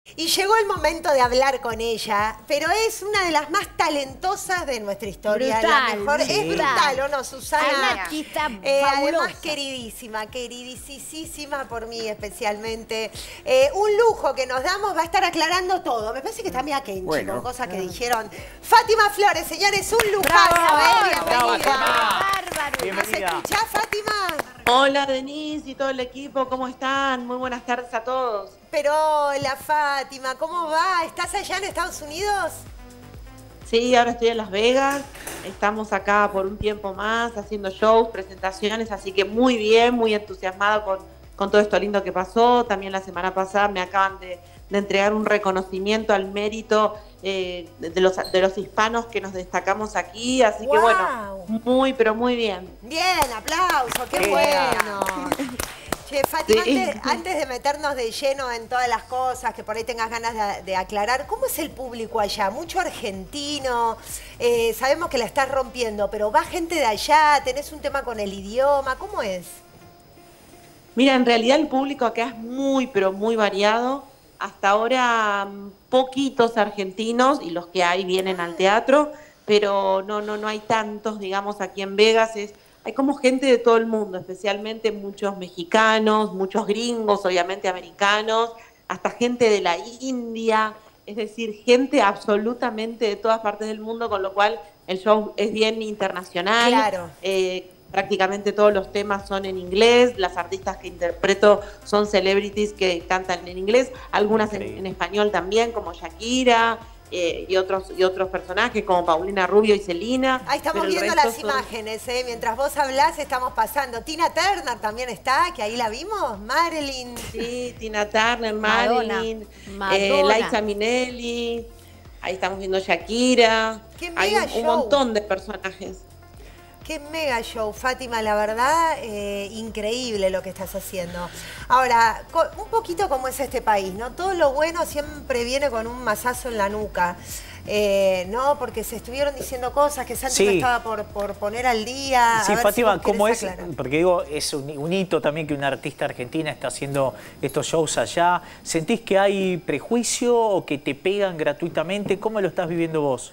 Y llegó el momento de hablar con ella, pero es una de las más talentosas de nuestra historia. Brutal, la mejor, sí. es brutal, ¿o no, Susana? Anarquista, además, queridísima por mí especialmente. Un lujo que nos damos, va a estar aclarando todo. Me parece que está Mia Kenchi, con cosas que dijeron. Fátima Flores, señores, un lujazo. Bienvenida. Bárbaro. ¿Nos escuchás, Fátima? Hola Denise y todo el equipo, ¿cómo están? Muy buenas tardes a todos. Pero hola Fátima, ¿cómo va? ¿Estás allá en Estados Unidos? Sí, ahora estoy en Las Vegas, estamos acá por un tiempo más haciendo shows, presentaciones, así que muy bien, muy entusiasmada con todo esto lindo que pasó. También la semana pasada me acaban de entregar un reconocimiento al mérito de los hispanos que nos destacamos aquí, así que bueno, muy pero muy bien. Bien, aplauso, qué bueno. Che, Fátima, antes de meternos de lleno en todas las cosas que por ahí tengas ganas de aclarar, ¿cómo es el público allá? Mucho argentino, sabemos que la estás rompiendo, pero va gente de allá, tenés un tema con el idioma, ¿cómo es? Mira, en realidad el público acá es muy, pero muy variado. Hasta ahora poquitos argentinos y los que hay vienen al teatro, pero no hay tantos, digamos, aquí en Vegas. Hay como gente de todo el mundo, especialmente muchos mexicanos, muchos gringos, obviamente americanos, hasta gente de la India, es decir, gente absolutamente de todas partes del mundo, con lo cual el show es bien internacional. Claro. Prácticamente todos los temas son en inglés, las artistas que interpreto son celebrities que cantan en inglés, algunas en español también, como Shakira, y otros personajes como Paulina Rubio y Celina. Ahí estamos viendo las imágenes, mientras vos hablás estamos pasando. Tina Turner también está, que ahí la vimos, Marilyn. Sí, Tina Turner, Marilyn, Liza Minnelli, ahí estamos viendo Shakira. Hay un montón de personajes. Qué mega show, Fátima, la verdad, increíble lo que estás haciendo. Ahora, un poquito como es este país, ¿no? Todo lo bueno siempre viene con un mazazo en la nuca, ¿no? Porque se estuvieron diciendo cosas que Santi me estaba por poner al día. Sí, Fátima, ¿cómo es? Porque digo, es un hito también que una artista argentina está haciendo estos shows allá. ¿Sentís que hay prejuicio o que te pegan gratuitamente? ¿Cómo lo estás viviendo vos?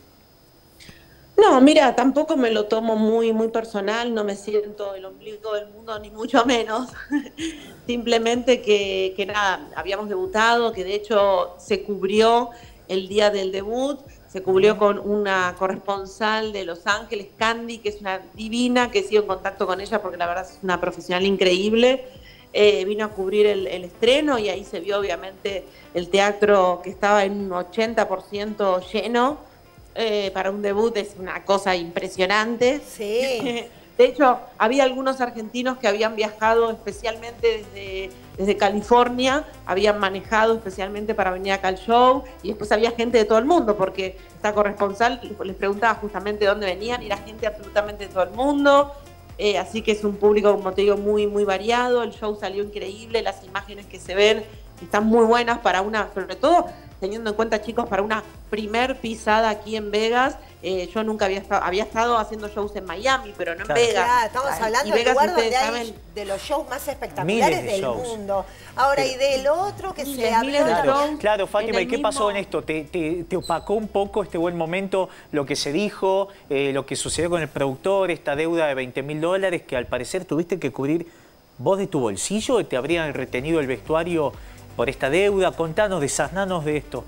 No, mira, tampoco me lo tomo muy personal, no me siento el ombligo del mundo, ni mucho menos. Simplemente que nada, habíamos debutado, que de hecho se cubrió el día del debut, se cubrió con una corresponsal de Los Ángeles, Candy, que es una divina, que sigo en contacto con ella porque la verdad es una profesional increíble. Vino a cubrir el estreno y ahí se vio obviamente el teatro que estaba en un 80% lleno. Para un debut es una cosa impresionante. Sí. De hecho, había algunos argentinos que habían viajado especialmente desde California, habían manejado especialmente para venir acá al show, y después había gente de todo el mundo, porque esta corresponsal les preguntaba justamente de dónde venían, y era gente absolutamente de todo el mundo. Así que es un público, como te digo, muy variado. El show salió increíble, las imágenes que se ven están muy buenas para una, sobre todo teniendo en cuenta, chicos, para una primer pisada aquí en Vegas. Yo nunca había estado haciendo shows en Miami, pero no en Vegas. Claro, estamos hablando del lugar donde hay de los shows más espectaculares del mundo. Ahora, y de lo otro que se habló... Claro, Fátima, ¿y qué pasó en esto? ¿Te opacó un poco este buen momento lo que se dijo, lo que sucedió con el productor, esta deuda de $20.000 que al parecer tuviste que cubrir vos de tu bolsillo? ¿Te habrían retenido el vestuario por esta deuda? Contanos, desasnanos de esto.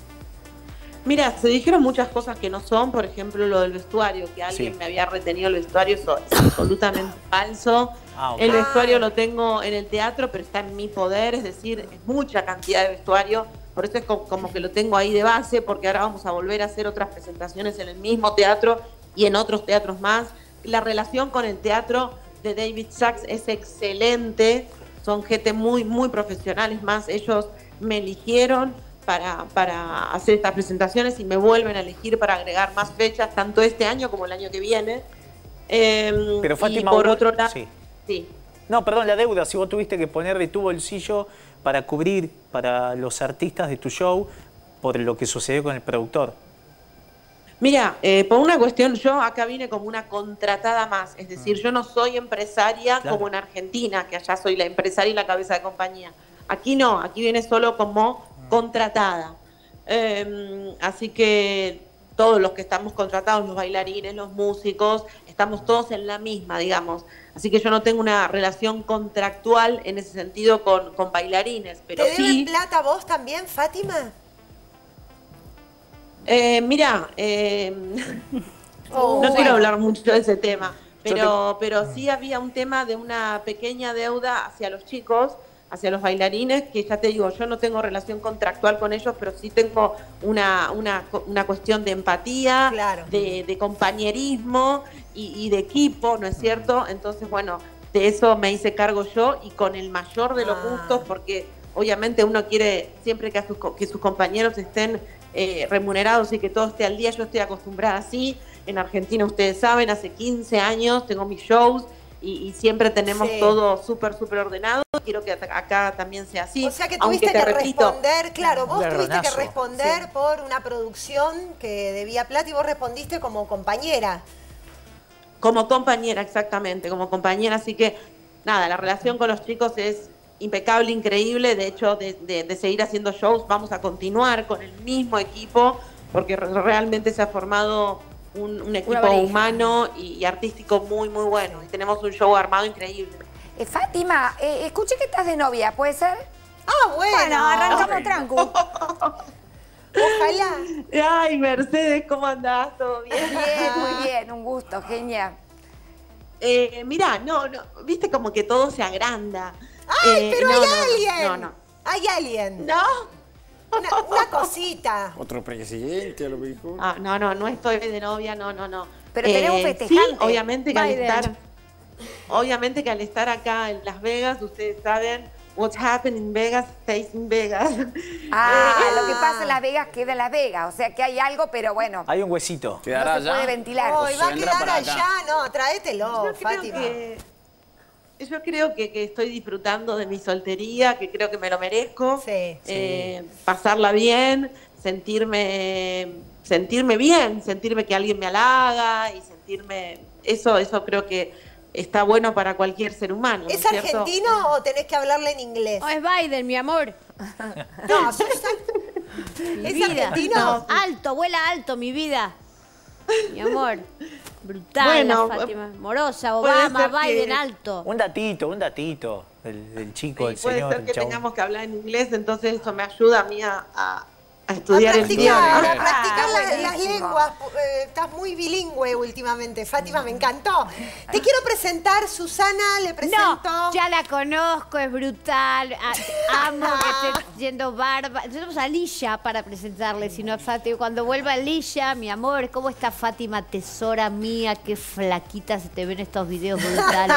Mira, se dijeron muchas cosas que no son, por ejemplo, lo del vestuario, que alguien me había retenido el vestuario, eso es absolutamente falso. El vestuario lo tengo en el teatro, pero está en mi poder, es decir, es mucha cantidad de vestuario, por eso es como que lo tengo ahí de base, porque ahora vamos a volver a hacer otras presentaciones en el mismo teatro y en otros teatros más. La relación con el teatro de David Sachs es excelente, son gente muy profesionales, más ellos me eligieron para hacer estas presentaciones y me vuelven a elegir para agregar más fechas, tanto este año como el año que viene. Pero Fátima, y por otro lado... Sí. No, perdón, la deuda, si vos tuviste que poner de tu bolsillo para cubrir para los artistas de tu show por lo que sucedió con el productor. Mira, por una cuestión, yo acá vine como una contratada más, es decir, yo no soy empresaria como en Argentina, que allá soy la empresaria y la cabeza de compañía. Aquí no, aquí viene solo como contratada. Así que todos los que estamos contratados, los bailarines, los músicos, estamos todos en la misma, digamos. Así que yo no tengo una relación contractual en ese sentido con bailarines, pero ¿Te deben sí... plata vos también, Fátima? Mira, no quiero hablar mucho de ese tema, pero sí había un tema de una pequeña deuda hacia los chicos, hacia los bailarines, que ya te digo, yo no tengo relación contractual con ellos, pero sí tengo una cuestión de empatía, claro, de compañerismo y de equipo, ¿no es cierto? Entonces, bueno, de eso me hice cargo yo y con el mayor de los gustos, porque obviamente uno quiere siempre que sus compañeros estén remunerados y que todo esté al día. Yo estoy acostumbrada así. En Argentina, ustedes saben, hace 15 años tengo mis shows y siempre tenemos todo súper ordenado. Quiero que acá también sea así. O sea que tuviste que responder, claro, vos tuviste que responder por una producción que debía plata y vos respondiste como compañera. Como compañera, exactamente, como compañera. Así que, nada, la relación con los chicos es impecable, increíble. De hecho, de seguir haciendo shows, vamos a continuar con el mismo equipo, porque realmente se ha formado un equipo humano y artístico muy bueno. Y tenemos un show armado increíble. Fátima, escuché que estás de novia, ¿puede ser? Ah, bueno. Arrancamos tranco. Ojalá. Ay, Mercedes, ¿cómo andás? ¿Todo bien? Bien, muy bien, un gusto, genial. Mirá, no, viste como que todo se agranda. Ay, pero hay alguien. No. Hay alguien. ¿No? Una cosita. Otro presidente, a lo mejor. No estoy de novia, no. Pero tenemos festejante. Sí, obviamente que al estar acá en Las Vegas, ustedes saben, what's happened in Vegas stays in Vegas. Lo que pasa en Las Vegas queda en Las Vegas, o sea que hay algo, pero bueno. Hay un huesito. Quedará no se puede ventilar. Hoy va a quedar allá, no, tráetelo, Fátima. Yo creo que estoy disfrutando de mi soltería, que creo que me lo merezco. Sí. Pasarla bien, sentirme bien, sentirme que alguien me halaga y sentirme... Eso creo que está bueno para cualquier ser humano. ¿Es ¿no es argentino cierto? o tenés que hablarle en inglés? Oh, es Biden, mi amor. No, Susan. ¿Es Vida. argentino? No, alto, vuela alto, mi vida. Mi amor. Brutal, Bueno, la Fátima. Morosa, puede Obama, ser Biden, que- alto. Un datito del chico, del Puede señor. ser que el chabón. tengamos que hablar en inglés, entonces eso me ayuda a mí a estudiar el practicar, idioma. a practicar las buenísimo. lenguas. Estás muy bilingüe últimamente, Fátima, me encantó. Te quiero presentar, Susana, le presento. No, ya la conozco, es brutal. Amo que esté yendo barba. Tenemos a Lisha para presentarle, si no es Fátima. Cuando vuelva Lisha, mi amor, ¿cómo está Fátima, tesora mía? Qué flaquita se te ven estos videos brutales.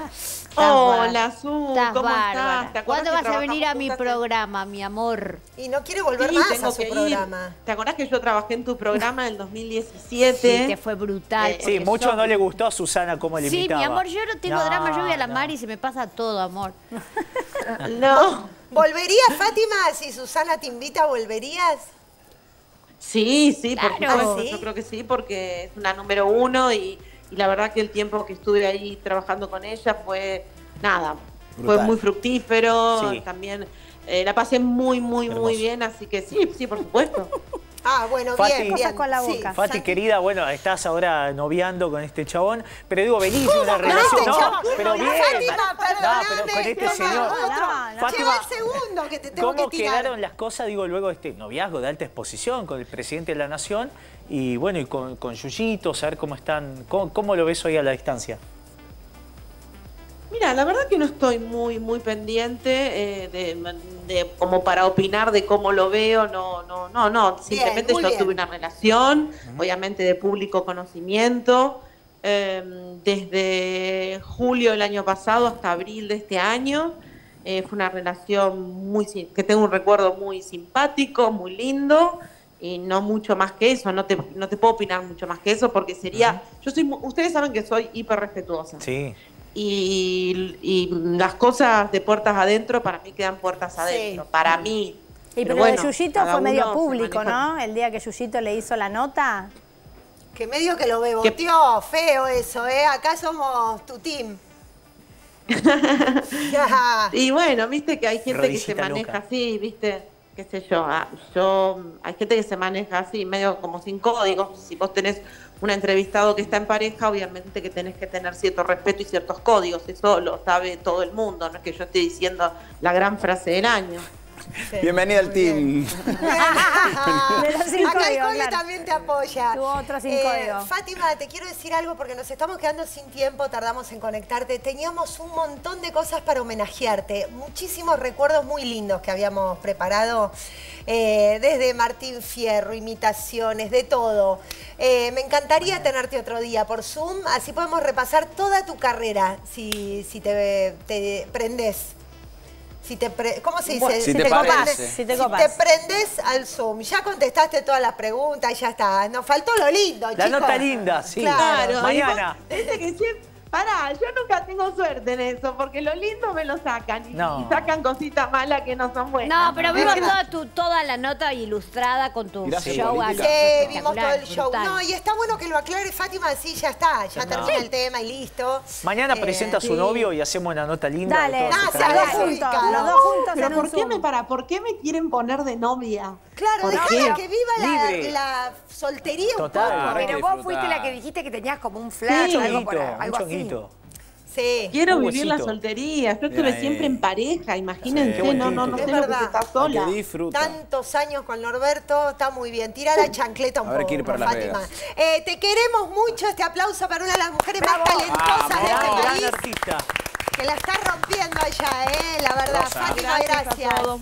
Hola, Su, Estás ¿cómo bárbara. estás? ¿Te acuerdas ¿Cuándo que vas a venir a trabajamos mi juntas programa, mi amor? Y no quiere volver Sí, más tengo a su que ir. programa. ¿Te acordás que yo trabajé en tu programa en el 2017? Sí, que fue brutal. Sí, porque mucho sos- no le gustó a Susana cómo le Sí, imitaba. mi amor, yo no tengo drama, yo voy a la no. mar y se me pasa todo, amor. No. ¿Volverías, Fátima? Si Susana te invita, ¿volverías? Sí, por Claro. supuesto. ¿Sí? Yo creo que sí, porque es una número uno y la verdad que el tiempo que estuve ahí trabajando con ella fue, nada, Brutal. fue muy fructífero. Sí. También la pasé muy Hermoso. bien, así que sí, por supuesto. Ah, bueno, Fati. bien, bien. Cosas con la Sí, boca. Fati, Santi. querida, bueno, estás ahora noviando con este chabón, pero digo, venís de una con relación. este No, chabón? pero bien. Fátima, No, perdóname, pero con este toma señor. otro. No, Lleva Fátima, el segundo que te tengo ¿cómo que tirar. quedaron las cosas, digo, luego de este noviazgo de alta exposición con el presidente de la Nación y bueno, y con Yuyito, saber cómo están, cómo lo ves hoy a la distancia? Mira, la verdad que no estoy muy pendiente de como para opinar de cómo lo veo, no. Simplemente muy yo bien. tuve una relación, obviamente de público conocimiento, desde julio del año pasado hasta abril de este año. Fue una relación que tengo un recuerdo muy simpático, muy lindo. Y no mucho más que eso, no te puedo opinar mucho más que eso porque sería, ustedes saben que soy hiper respetuosa. Sí. Y las cosas de puertas adentro para mí quedan puertas adentro, para mí. Y pero bueno, lo de Yuyito cada fue medio uno se público, maneja. ¿no? El día que Yuyito le hizo la nota. Que medio que lo beboteó, feo eso, ¿eh? Acá somos tu team. Y bueno, viste que hay gente que se Rodillita maneja loca. así, viste. qué sé yo, hay gente que se maneja así, medio como sin códigos. Si vos tenés un entrevistado que está en pareja, obviamente que tenés que tener cierto respeto y ciertos códigos. Eso lo sabe todo el mundo, no es que yo esté diciendo la gran frase del año. Sí, bienvenida al team. Acá el Cole también te apoya. Tu otro sin código. Fátima, te quiero decir algo porque nos estamos quedando sin tiempo, tardamos en conectarte. Teníamos un montón de cosas para homenajearte, muchísimos recuerdos muy lindos que habíamos preparado, desde Martín Fierro, imitaciones, de todo. Me encantaría tenerte otro día por Zoom, así podemos repasar toda tu carrera, si te prendés. ¿Cómo se dice? Si te parece. Si te copas. Te prendes al Zoom. Ya contestaste todas las preguntas, ya está. Nos faltó lo lindo, chicos. La nota linda, sí. Claro. Mañana. Dice que siempre... Pará, yo nunca tengo suerte en eso, porque lo lindo me lo sacan y sacan cositas malas que no son buenas. No, pero vimos toda la nota ilustrada con tu Gracias, show. política. Sí, vimos todo el show. Brutal. No, y está bueno que lo aclare Fátima, sí, ya está. Ya termina el tema y listo. Mañana presenta a su novio y hacemos una nota linda. Dale, de todas sus se haga los carreras. su- juntos, los dos juntos Pero en un Zoom. ¿por qué me quieren poner de novia? Claro, ¿Por dejala qué? que viva Libre. la soltería Total. un poco. Pero que vos disfrutar. fuiste la que dijiste que tenías como un flash Sí. o algo, por, Un algo así. chonguito. Sí. Quiero Un vivir la huesito. soltería. Yo Bien estuve ahí. siempre en pareja, imagínense. Sí, no qué sé bonito. lo que Es es estar Que sola. disfruta. Tantos años con Norberto, está muy bien. Tira la chancleta un Habrá poco, que ir para Las Fátima. Vegas. Te queremos mucho. Este aplauso para una de las mujeres más talentosas de Gran, este gran país. artista. Que la está rompiendo allá, la verdad. Rosa. Fátima, gracias.